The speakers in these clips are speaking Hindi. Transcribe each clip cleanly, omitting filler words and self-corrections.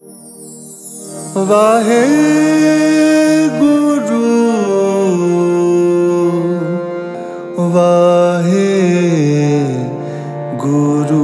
वाहे गुरु वाहे गुरु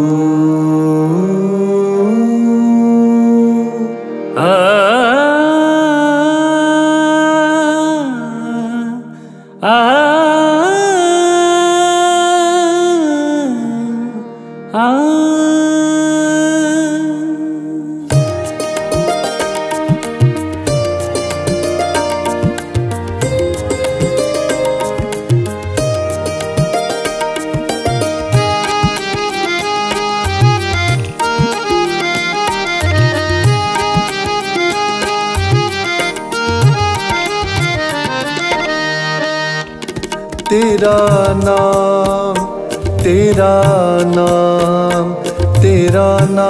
तेरा नाम तेरा नाम तेरा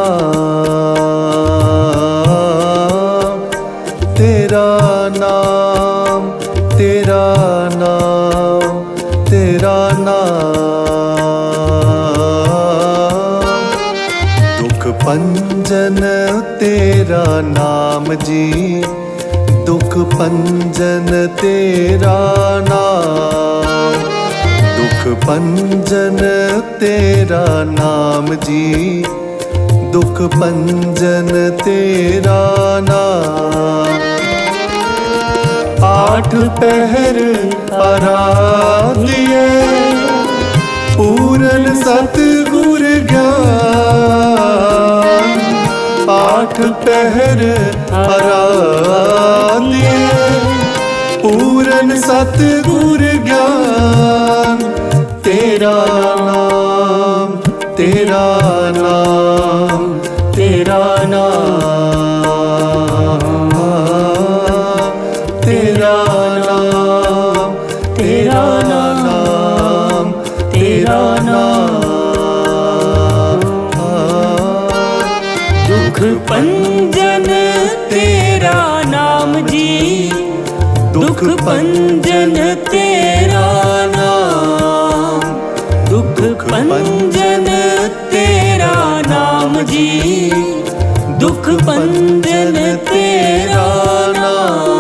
नाम तेरा नाम तेरा नाम तेरा नाम दुख पंजन तेरा नाम जी दुख पंजन तेरा नाम दुख पंजन तेरा नाम जी दुख पंजन तेरा नाम आठ पहर आराध्य पूरन सतगुर ज्ञान आठ पहर आराध्य पूरन सतगुर ज्ञान तेरा नाम तेरा नाम तेरा नाम तेरा नाम तेरा नाम तेरा नाम दुख पंजन तेरा नाम जी दुख पंजन तेरा नाम दुख पंजन तेरा नाम जी दुख पंजन तेरा नाम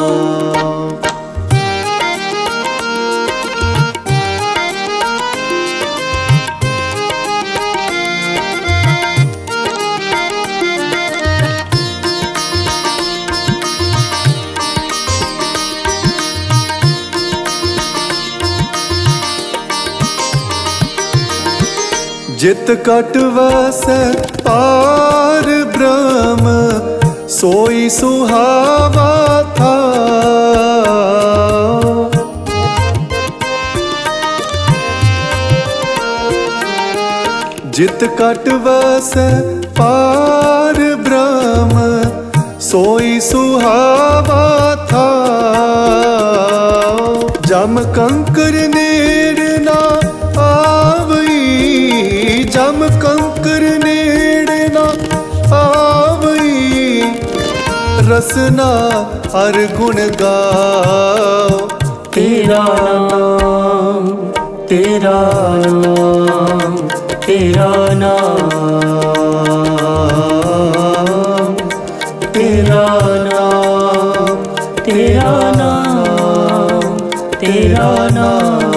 जित कट वसै पार ब्रह्म सोई सुहावा था जित कट वसै पार ब्रह्म सोई सुहावा था जम कंकर नेड़ ना आवई जम कंकर नेड़ ना आवई रसना हर गुण गाओ तेरा नाम तेरा नाम तेरा नाम तेरा नाम तेरा नाम तेरा नाम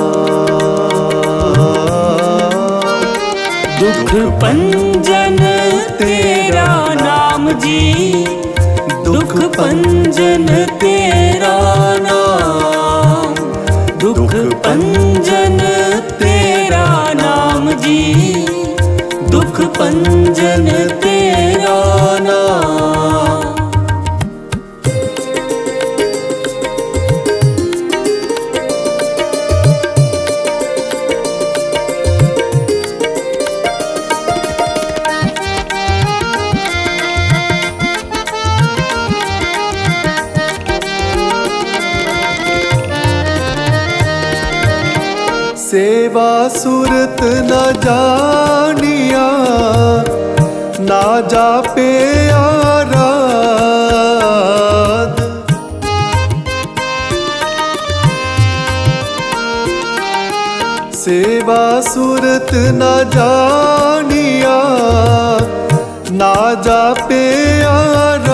दुख पंजन तेरा नाम जी दुख पंजन तेरा नाम दुख पंजन तेरा नाम जी दुख पंजन तेरा नाम सेवा सूरत न जानिया ना जापे आराध सेवा सूरत न जानिया ना जापे आराध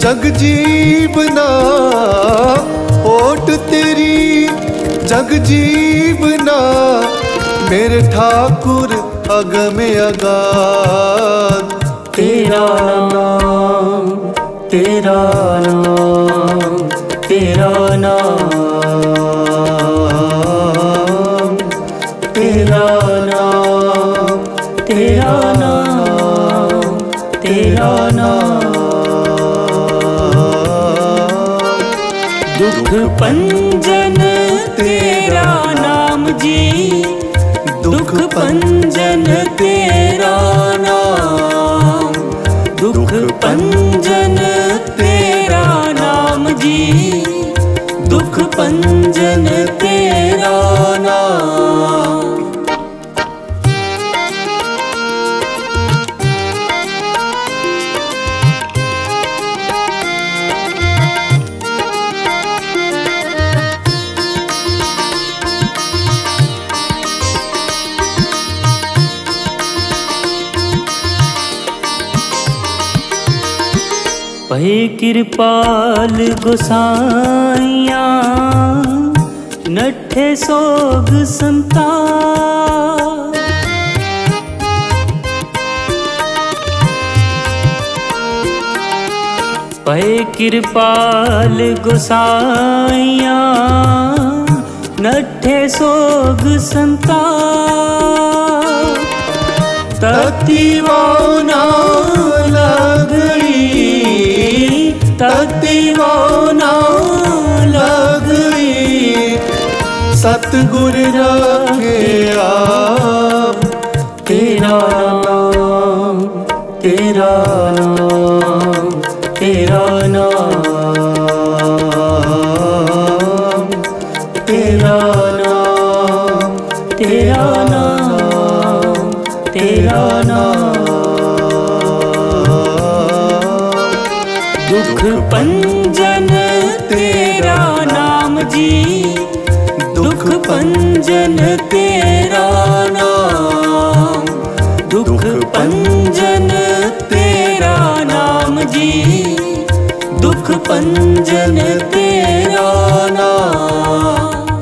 जग जीवना ओट तेरी जग जीवना मेरे ठाकुर अगमे अगाध तेरा नाम तेरा नाम तेरा नाम तेरा नाम तेरा नाम तेरा नाम दुख पंजन तेरा नाम जी दुख पंजन तेरा नाम दुख पंजन तेरा नाम जी दुख पंजन तेरा नाम। भय कृपाल गोसाइया नठे सोग संताप भय कृपाल गोसाइया नठे सोग संताप ततिवाना लगड़ी ततिवाना लगड़ी सतगुर रखे आप तेरा नाम तेरा नाम तेरा नाम तेरा नाम तेरा नाम तेरा नाम दुख पंजन तेरा नाम जी दुख पंजन तेरा नाम दुख पंजन तेरा नाम जी दुख पंजन तेरा नाम।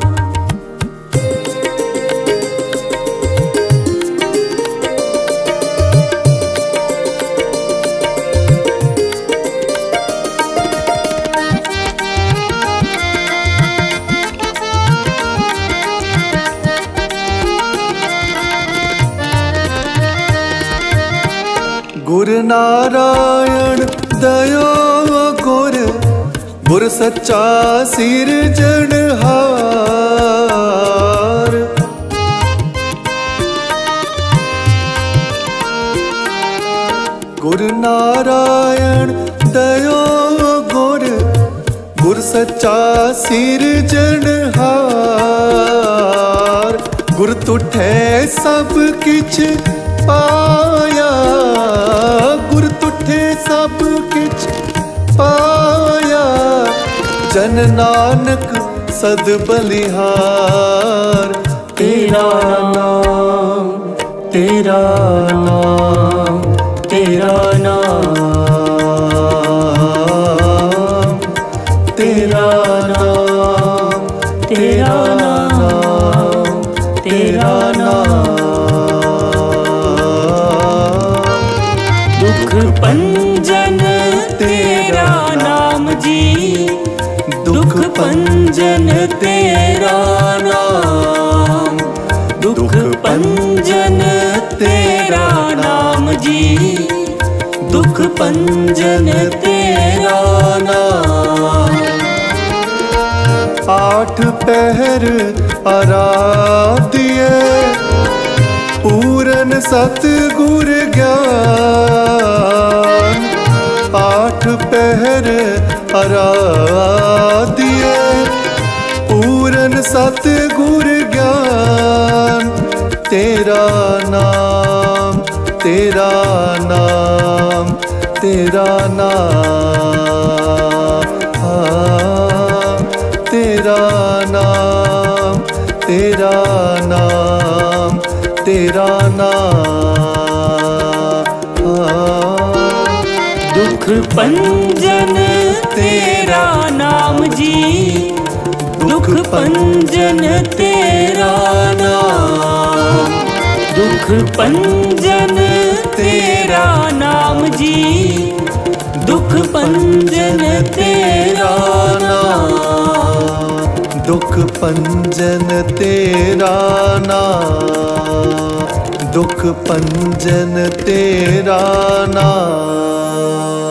गुर नारायण दयो गुर गुर सच्चा सिरजनहार गुर नारायण दयो गुर गुर सच्चा सिरजनहार गुर तुठे सब किछ पाया गुर तुठे सब किछ पाया जन नानक सद बलिहार तेरा नाम तेरा नाम तेरा नाम तेरा नाम तेरा नाम तेरा नाम दुख पंजन तेरा नाम जी दुख पंजन तेरा नाम दुख पंजन तेरा नाम जी दुख पंजन तेरा नाम। आठ पहर आराध्य पूरन सतगुर ज्ञान आठ पहर आराध्य पूरन सतगुर ज्ञान तेरा नाम तेरा नाम तेरा नाम तेरा नाम तेरा नाम तेरा नाम दुख पंजन तेरा नाम जी, दुख पंजन तेरा नाम, दुख पंजन तेरा नाम जी, दुख पंजन तेरा नाम, दुख पंजन तेरा नाम, दुख पंजन तेरा नाम।